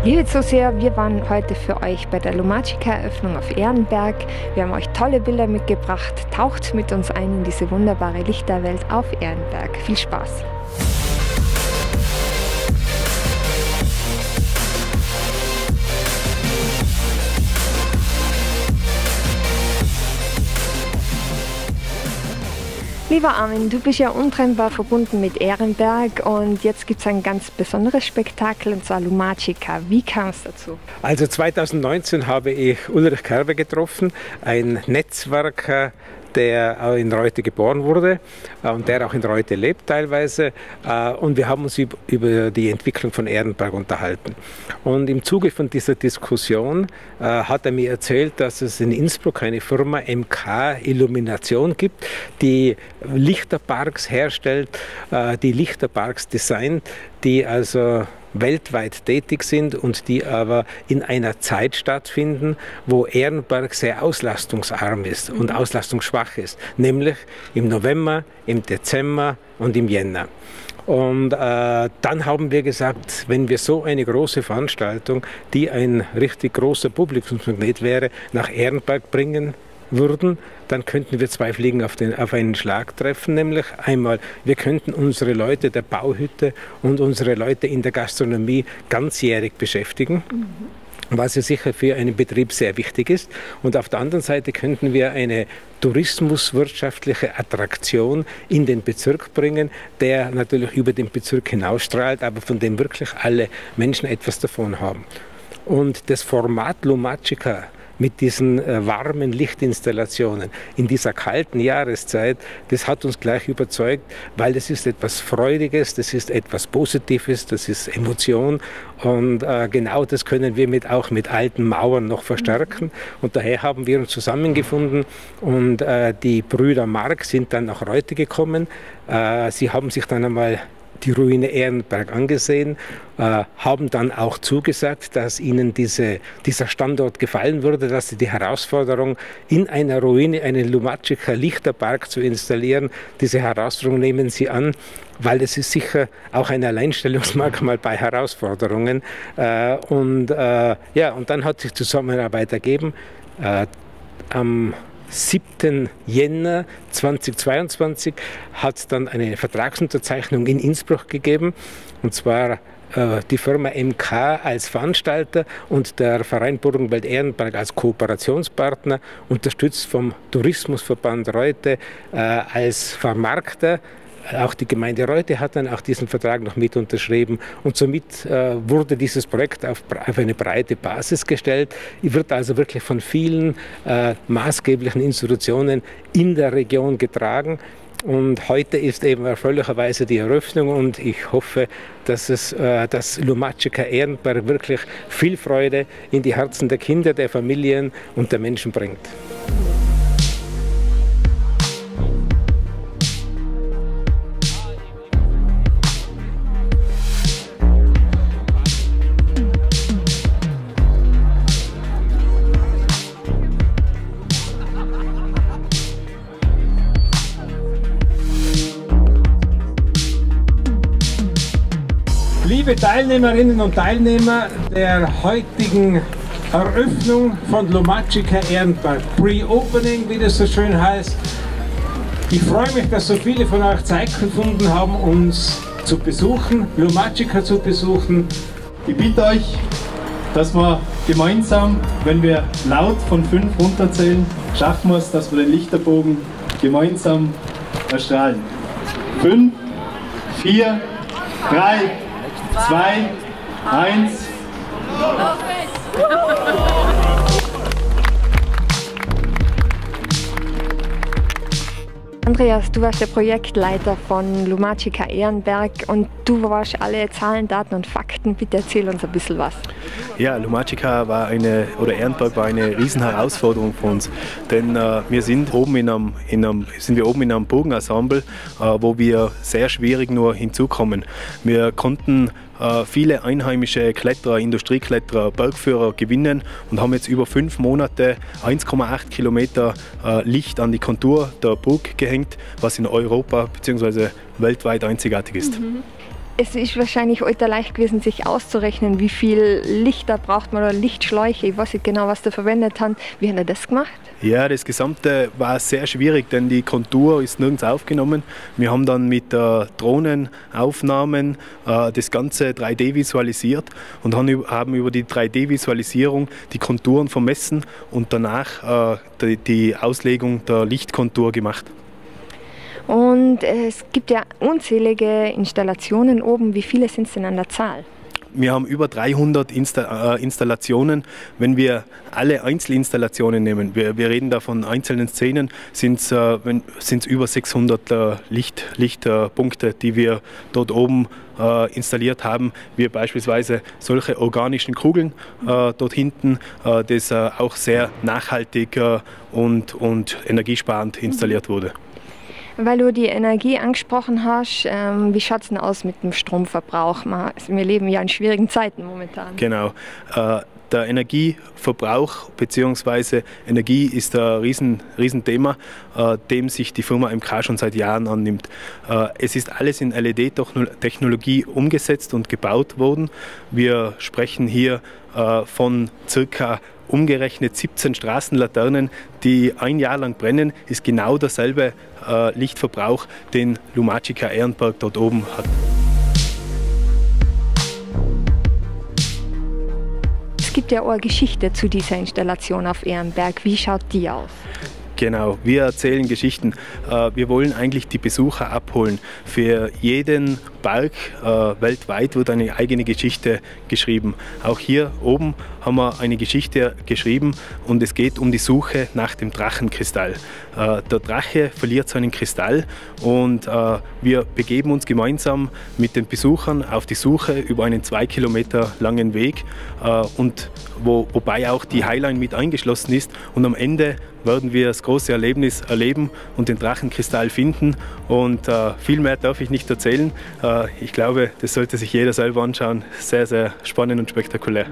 Liebe Zuseher, wir waren heute für euch bei der Lumatica-Eröffnung auf Ehrenberg. Wir haben euch tolle Bilder mitgebracht. Taucht mit uns ein in diese wunderbare Lichterwelt auf Ehrenberg. Viel Spaß! Lieber Armin, du bist ja untrennbar verbunden mit Ehrenberg und jetzt gibt es ein ganz besonderes Spektakel, und zwar Lumatica. Wie kam es dazu? Also 2019 habe ich Ulrich Kerber getroffen, ein Netzwerker, der auch in Reute geboren wurde und der auch in Reute lebt teilweise. Und wir haben uns über die Entwicklung von Ehrenberg unterhalten. Und im Zuge von dieser Diskussion hat er mir erzählt, dass es in Innsbruck eine Firma MK Illumination gibt, die Lichterparks herstellt, die Lichterparks designt, die also weltweit tätig sind und die aber in einer Zeit stattfinden, wo Ehrenberg sehr auslastungsarm ist und auslastungsschwach ist, nämlich im November, im Dezember und im Jänner. Und dann haben wir gesagt, wenn wir so eine große Veranstaltung, die ein richtig großer Publikumsmagnet wäre, nach Ehrenberg bringen würden, dann könnten wir zwei Fliegen auf einen Schlag treffen, nämlich einmal, wir könnten unsere Leute der Bauhütte und unsere Leute in der Gastronomie ganzjährig beschäftigen, was ja sicher für einen Betrieb sehr wichtig ist. Und auf der anderen Seite könnten wir eine tourismuswirtschaftliche Attraktion in den Bezirk bringen, der natürlich über den Bezirk hinausstrahlt, aber von dem wirklich alle Menschen etwas davon haben. Und das Format Lumatica mit diesen warmen Lichtinstallationen in dieser kalten Jahreszeit, das hat uns gleich überzeugt, weil das ist etwas Freudiges, das ist etwas Positives, das ist Emotion und genau das können wir auch mit alten Mauern noch verstärken und daher haben wir uns zusammengefunden und die Brüder Mark sind dann nach Reute gekommen. Sie haben sich dann einmal die Ruine Ehrenberg angesehen, haben dann auch zugesagt, dass ihnen dieser Standort gefallen würde, dass sie die Herausforderung, in einer Ruine einen Lumatica Lichterpark zu installieren, diese Herausforderung nehmen sie an, weil es ist sicher auch ein Alleinstellungsmerkmal bei Herausforderungen. Und dann hat sich Zusammenarbeit ergeben. Am 7. Jänner 2022 hat es dann eine Vertragsunterzeichnung in Innsbruck gegeben, und zwar die Firma MK als Veranstalter und der Verein Burgenwald Ehrenberg als Kooperationspartner, unterstützt vom Tourismusverband Reute als Vermarkter. Auch die Gemeinde Reute hat dann auch diesen Vertrag noch mit unterschrieben und somit wurde dieses Projekt auf eine breite Basis gestellt. Wird also wirklich von vielen maßgeblichen Institutionen in der Region getragen. Und heute ist eben erfreulicherweise die Eröffnung und ich hoffe, dass das Lumatica Ehrenberg wirklich viel Freude in die Herzen der Kinder, der Familien und der Menschen bringt. Liebe Teilnehmerinnen und Teilnehmer der heutigen Eröffnung von Lumatica Ehrenberg, Pre-Opening, wie das so schön heißt. Ich freue mich, dass so viele von euch Zeit gefunden haben, uns zu besuchen, Lumatica zu besuchen. Ich bitte euch, dass wir gemeinsam, wenn wir laut von 5 runterzählen, schaffen wir es, dass wir den Lichterbogen gemeinsam erstrahlen. 5, 4, 3, 2, 1. Andreas, du warst der Projektleiter von Lumatica Ehrenberg und du warst alle Zahlen, Daten und Fakten. Bitte erzähl uns ein bisschen was. Ja, Lumatica Ehrenberg war eine riesen Herausforderung für uns, denn wir sind oben in einem Bogenensemble, wo wir sehr schwierig nur hinzukommen. Wir konnten viele einheimische Kletterer, Industriekletterer, Bergführer gewinnen und haben jetzt über 5 Monate 1,8 Kilometer Licht an die Kontur der Burg gehängt, was in Europa bzw. weltweit einzigartig ist. Es ist wahrscheinlich heute leicht gewesen, sich auszurechnen, wie viel Lichter braucht man oder Lichtschläuche. Ich weiß nicht genau, was der verwendet hat. Wie hat er das gemacht? Ja, das Gesamte war sehr schwierig, denn die Kontur ist nirgends aufgenommen. Wir haben dann mit Drohnenaufnahmen das Ganze 3D visualisiert und haben über die 3D-Visualisierung die Konturen vermessen und danach die Auslegung der Lichtkontur gemacht. Und es gibt ja unzählige Installationen oben. Wie viele sind es denn an der Zahl? Wir haben über 300 Installationen. Wenn wir alle Einzelinstallationen nehmen, wir reden da von einzelnen Szenen, sind es über 600 Lichtpunkte, die wir dort oben installiert haben. Wir beispielsweise solche organischen Kugeln dort hinten, das auch sehr nachhaltig und energiesparend installiert wurde. Weil du die Energie angesprochen hast, wie schaut es denn aus mit dem Stromverbrauch? Wir leben ja in schwierigen Zeiten momentan. Genau. Der Energieverbrauch bzw. Energie ist ein Riesenthema, dem sich die Firma MK schon seit Jahren annimmt. Es ist alles in LED-Technologie umgesetzt und gebaut worden. Wir sprechen hier von circa umgerechnet 17 Straßenlaternen, die ein Jahr lang brennen, ist genau derselbe Lichtverbrauch, den Lumatica Ehrenberg dort oben hat. Es gibt ja auch eine Geschichte zu dieser Installation auf Ehrenberg. Wie schaut die aus? Genau, wir erzählen Geschichten. Wir wollen eigentlich die Besucher abholen. Für jeden Berg weltweit wird eine eigene Geschichte geschrieben. Auch hier oben haben wir eine Geschichte geschrieben und es geht um die Suche nach dem Drachenkristall. Der Drache verliert seinen Kristall und wir begeben uns gemeinsam mit den Besuchern auf die Suche über einen 2 Kilometer langen Weg und wobei auch die Highline mit eingeschlossen ist und am Ende werden wir das große Erlebnis erleben und den Drachenkristall finden. Und viel mehr darf ich nicht erzählen. Ich glaube, das sollte sich jeder selber anschauen. Sehr, sehr spannend und spektakulär.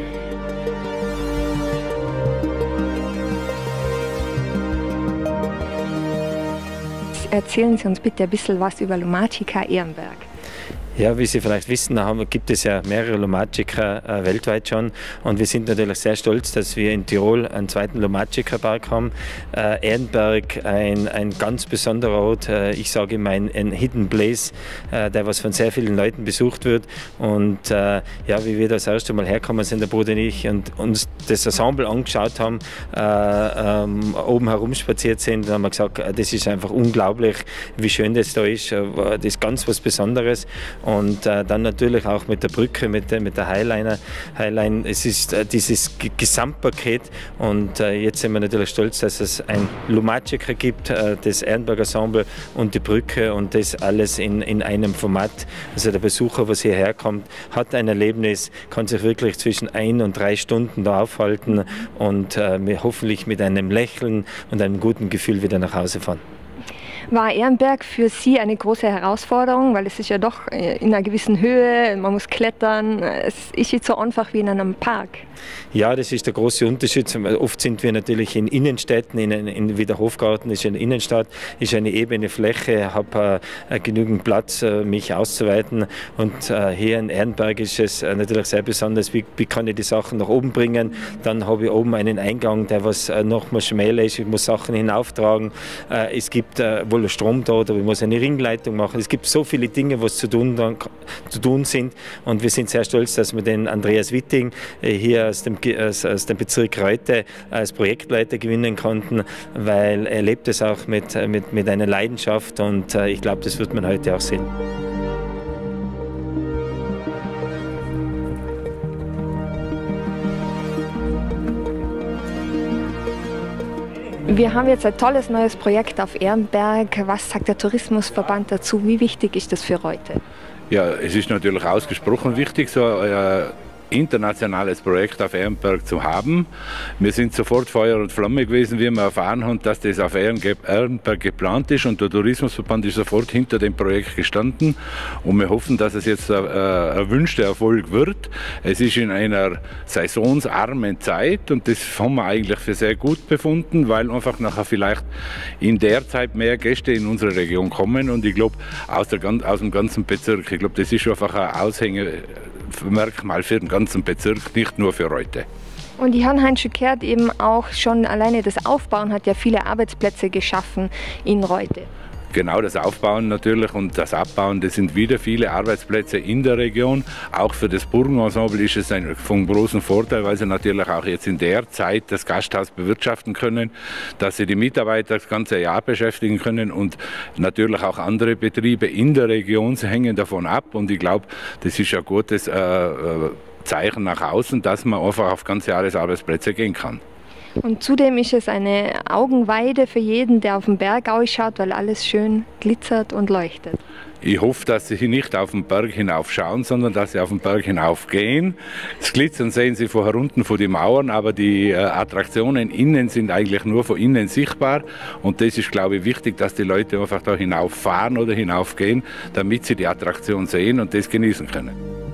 Erzählen Sie uns bitte ein bisschen was über Lumatica Ehrenberg. Ja, wie Sie vielleicht wissen, gibt es ja mehrere Lumatica weltweit schon und wir sind natürlich sehr stolz, dass wir in Tirol einen zweiten Lumatica-Park haben. Ehrenberg, ein ganz besonderer Ort, ich sage immer ein Hidden Place, der was von sehr vielen Leuten besucht wird und ja, wie wir das erste Mal herkommen sind, der Bruder und ich, und uns das Ensemble angeschaut haben, oben herumspaziert sind, haben wir gesagt, das ist einfach unglaublich, wie schön das da ist, das ist ganz was Besonderes. Und dann natürlich auch mit der Brücke, mit der Highline. Es ist dieses Gesamtpaket und jetzt sind wir natürlich stolz, dass es ein Lumatica gibt, das Ehrenberg Ensemble und die Brücke und das alles in einem Format. Also der Besucher, was hierher kommt, hat ein Erlebnis, kann sich wirklich zwischen 1 und 3 Stunden da aufhalten und hoffentlich mit einem Lächeln und einem guten Gefühl wieder nach Hause fahren. War Ehrenberg für Sie eine große Herausforderung, weil es ist ja doch in einer gewissen Höhe, man muss klettern, es ist nicht so einfach wie in einem Park. Ja, das ist der große Unterschied. Oft sind wir natürlich in Innenstädten, wie der Hofgarten ist eine Innenstadt, ist eine ebene Fläche, habe genügend Platz, mich auszuweiten. Und hier in Ehrenberg ist es natürlich sehr besonders, wie kann ich die Sachen nach oben bringen. Dann habe ich oben einen Eingang, der was nochmal schmäler ist, ich muss Sachen hinauftragen. Es gibt wohl Strom da, oder ich muss eine Ringleitung machen. Es gibt so viele Dinge, was zu tun sind. Und wir sind sehr stolz, dass wir den Andreas Witting hier aus dem Bezirk Reute als Projektleiter gewinnen konnten, weil er lebt es auch mit einer Leidenschaft und ich glaube, das wird man heute auch sehen. Wir haben jetzt ein tolles neues Projekt auf Ehrenberg. Was sagt der Tourismusverband dazu? Wie wichtig ist das für Reute? Ja, es ist natürlich ausgesprochen wichtig, so internationales Projekt auf Ehrenberg zu haben. Wir sind sofort Feuer und Flamme gewesen, wie wir erfahren haben, dass das auf Ehrenberg geplant ist, und der Tourismusverband ist sofort hinter dem Projekt gestanden, und wir hoffen, dass es jetzt ein erwünschter Erfolg wird. Es ist in einer saisonsarmen Zeit, und das haben wir eigentlich für sehr gut befunden, weil einfach nachher vielleicht in der Zeit mehr Gäste in unsere Region kommen, und ich glaube aus dem ganzen Bezirk. Ich glaube, das ist einfach ein Aushängemerkmal für den ganzen Bezirk, nicht nur für Reute. Und die haben schon gehört, eben auch schon alleine das Aufbauen hat ja viele Arbeitsplätze geschaffen in Reute. Genau, das Aufbauen natürlich und das Abbauen, das sind wieder viele Arbeitsplätze in der Region. Auch für das Burgenensemble ist es von großem Vorteil, weil sie natürlich auch jetzt in der Zeit das Gasthaus bewirtschaften können, dass sie die Mitarbeiter das ganze Jahr beschäftigen können, und natürlich auch andere Betriebe in der Region hängen davon ab. Und ich glaube, das ist ein gutes Zeichen nach außen, dass man einfach auf ganze Jahresarbeitsplätze gehen kann. Und zudem ist es eine Augenweide für jeden, der auf den Berg ausschaut, weil alles schön glitzert und leuchtet. Ich hoffe, dass Sie nicht auf den Berg hinaufschauen, sondern dass Sie auf den Berg hinaufgehen. Das Glitzern sehen Sie von herunten von den Mauern, aber die Attraktionen innen sind eigentlich nur von innen sichtbar. Und das ist, glaube ich, wichtig, dass die Leute einfach da hinauffahren oder hinaufgehen, damit sie die Attraktion sehen und das genießen können.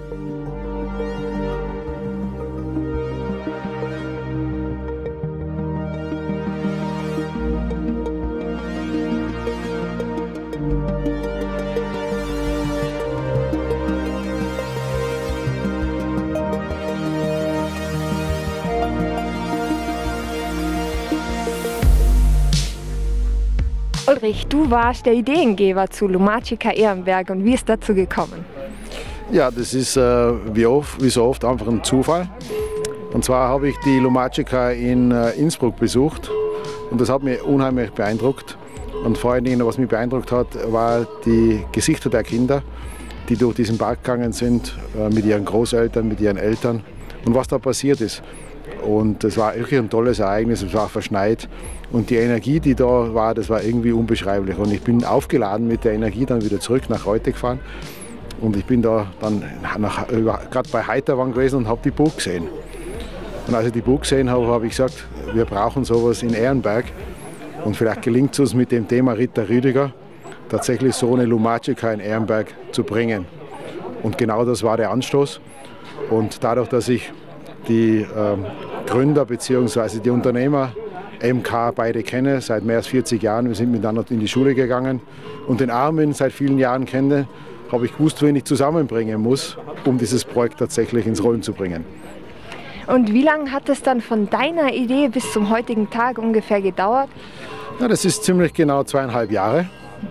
Ulrich, du warst der Ideengeber zu Lumatica Ehrenberg, und wie ist dazu gekommen? Ja, das ist wie so oft einfach ein Zufall. Und zwar habe ich die Lumatica in Innsbruck besucht, und das hat mich unheimlich beeindruckt. Und vor allen Dingen, was mich beeindruckt hat, war die Gesichter der Kinder, die durch diesen Park gegangen sind, mit ihren Großeltern, mit ihren Eltern, und was da passiert ist. Und das war wirklich ein tolles Ereignis, es war verschneit, und die Energie, die da war, das war irgendwie unbeschreiblich. Und ich bin aufgeladen mit der Energie dann wieder zurück nach Reute gefahren, und ich bin da dann gerade bei Heiterwang gewesen und habe die Burg gesehen. Und als ich die Burg gesehen habe, habe ich gesagt, wir brauchen sowas in Ehrenberg, und vielleicht gelingt es uns mit dem Thema Ritter Rüdiger tatsächlich so eine Lumatica in Ehrenberg zu bringen. Und genau das war der Anstoß. Und dadurch, dass ich die Gründer bzw. die Unternehmer MK beide kenne, seit mehr als 40 Jahren. Wir sind miteinander in die Schule gegangen, und den Armin seit vielen Jahren kenne, habe ich gewusst, wen ich zusammenbringen muss, um dieses Projekt tatsächlich ins Rollen zu bringen. Und wie lange hat es dann von deiner Idee bis zum heutigen Tag ungefähr gedauert? Ja, das ist ziemlich genau 2,5 Jahre.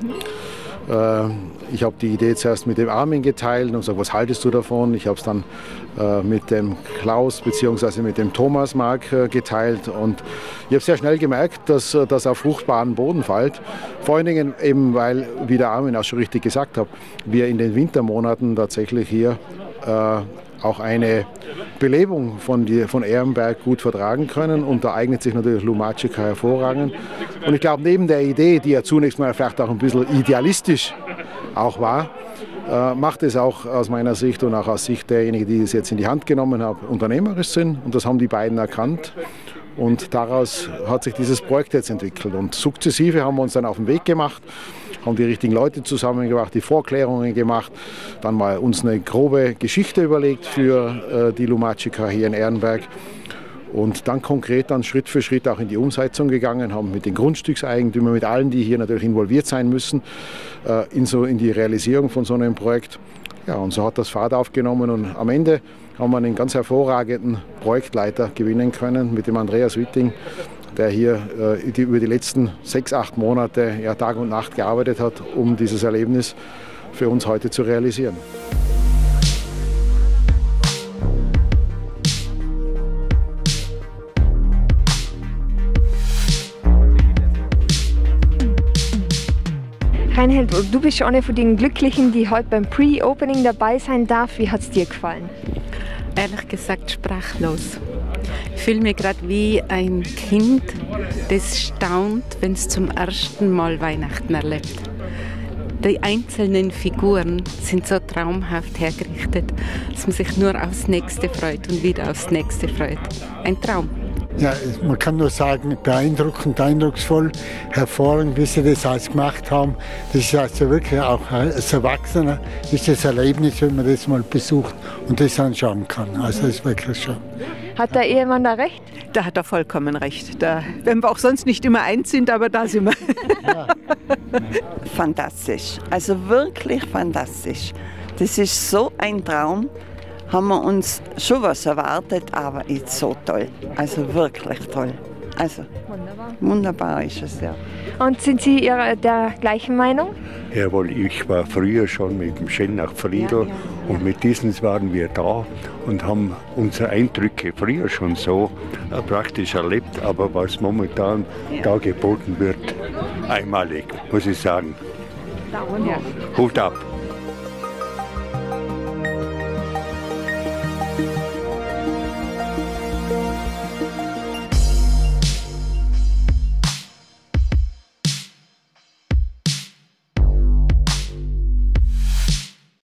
Ich habe die Idee zuerst mit dem Armin geteilt und gesagt, was haltest du davon? Ich habe es dann mit dem Klaus bzw. mit dem Thomas Mark geteilt, und ich habe sehr schnell gemerkt, dass das auf fruchtbaren Boden fällt. Vor allen Dingen eben, weil, wie der Armin auch schon richtig gesagt hat, wir in den Wintermonaten tatsächlich hier auch eine Belebung von Ehrenberg gut vertragen können, und da eignet sich natürlich Lumatica hervorragend. Und ich glaube, neben der Idee, die ja zunächst mal vielleicht auch ein bisschen idealistisch auch war, macht es auch aus meiner Sicht und auch aus Sicht derjenigen, die es jetzt in die Hand genommen haben, unternehmerisch Sinn, und das haben die beiden erkannt. Und daraus hat sich dieses Projekt jetzt entwickelt, und sukzessive haben wir uns dann auf den Weg gemacht, haben die richtigen Leute zusammengebracht, die Vorklärungen gemacht, dann mal uns eine grobe Geschichte überlegt für die Lumatica hier in Ehrenberg, und dann konkret dann Schritt für Schritt auch in die Umsetzung gegangen, haben mit den Grundstückseigentümern, mit allen, die hier natürlich involviert sein müssen, in die Realisierung von so einem Projekt. Ja, und so hat das Fahrt aufgenommen, und am Ende haben wir einen ganz hervorragenden Projektleiter gewinnen können mit dem Andreas Witting, der hier über die letzten 6-8 Monate Tag und Nacht gearbeitet hat, um dieses Erlebnis für uns heute zu realisieren. Reinhold, du bist eine von den Glücklichen, die heute beim Pre-Opening dabei sein darf. Wie hat es dir gefallen? Ehrlich gesagt sprachlos. Ich fühle mich gerade wie ein Kind, das staunt, wenn es zum ersten Mal Weihnachten erlebt. Die einzelnen Figuren sind so traumhaft hergerichtet, dass man sich nur aufs Nächste freut und wieder aufs Nächste freut. Ein Traum. Ja, man kann nur sagen, beeindruckend, eindrucksvoll, hervorragend, wie Sie das alles gemacht haben. Das ist also wirklich auch als Erwachsener ist das Erlebnis, wenn man das mal besucht und das anschauen kann. Also das ist wirklich schön. Hat der Ehemann da recht? Da hat er vollkommen recht. Wenn wir auch sonst nicht immer eins sind, aber da sind wir. Ja. Fantastisch, also wirklich fantastisch. Das ist so ein Traum. Haben wir uns schon was erwartet, aber ist so toll. Also wirklich toll. Also wunderbar ist es, ja. Und sind Sie der gleichen Meinung? Jawohl, ich war früher schon mit dem Schennach-Friedl und mit diesen waren wir da und haben unsere Eindrücke früher schon so praktisch erlebt, aber was momentan da geboten wird, einmalig, muss ich sagen. Ja. Hut ab.